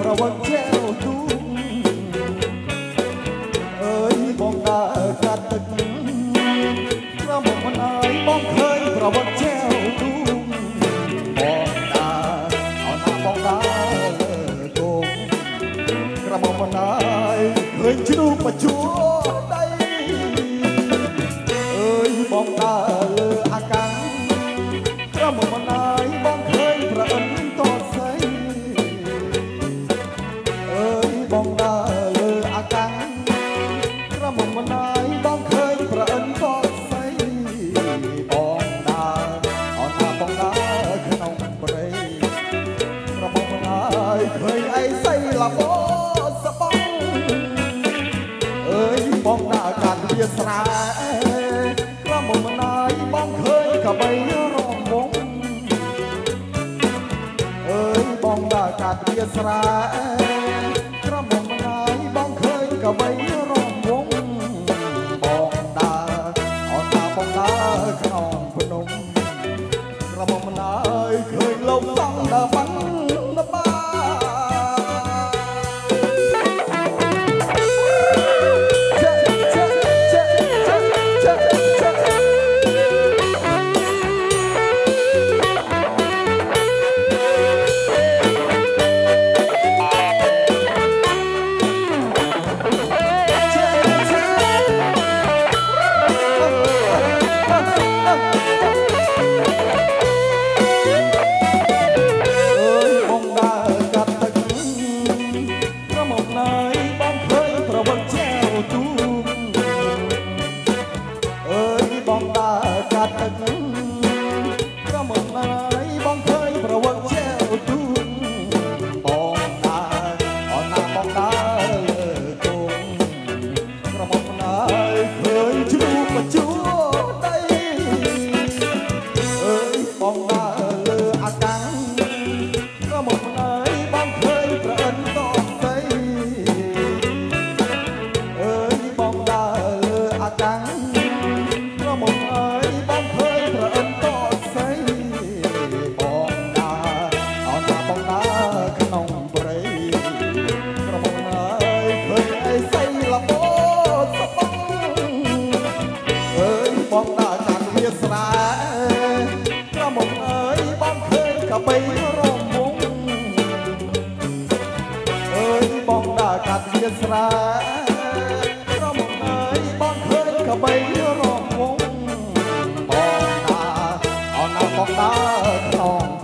ប្រវត្តិចែវទូអើយបងដើរកាត់ទឹកក្រមុំមិនអើយបងឃើញប្រវត្តិចែវទូបងដើរអោណាបងដើរគោក្រមុំមិនអើយឃើញជ្រូកបញ្ជួដៃអើយបងដើរលើអាកាំងក្រមុំមិនអើយបងឃើញប្រអិនតស្អីអើយបងដើរលើអាកាំងក្រមុំមិនអើយបងឃើញប្រអិនតស្អីបងដើរអត់ណាបងដើរក្នុងព្រៃក្រមុំមិនអើយឃើញអីស្អីឡាបោសបងអើយបងដើរកាត់វាស្រែក្រមុំមិនអើយបងឃើញកបីរងវងអើយបងដើរកាត់វាស្រែក្រមុំមិនអើយបងឃើញកបីរងវងបងដើរអត់ណាបងដើរក្នុងភ្នំក្រមុំមិនអើយឃើញលោកសង្ឃដើរបាត់ដបាបងដើរកាត់ទឹកក្រមុំអើយបងឃើញប្រវត្តិចែវទូបងដើរអត់ណាបងដើរលើគងក្រមុំអើយឃើញជ្រូកបញ្ជួដៃអើយបងដើរលើអាកាំងក្រមុំអើយបងឃើញប្រអិនតស្អីអើយបងដើរលើអាកាំងក្រមុំអើយបងឃើញប្រអិនតស្អីបងដើរអត់ណាបងដើរក្នុងព្រៃក្រមុំអើយឃើញអីស្អីឡាបោសបងអើយបងដើរកាត់វាស្រែក្រមុំអើយបងឃើញកបីរងវងអើយបងដើរកាត់វាស្រែក្រមុំអើយបងឃើញកបីរងវងបងដើរអត់ណាបងដើរក្នុង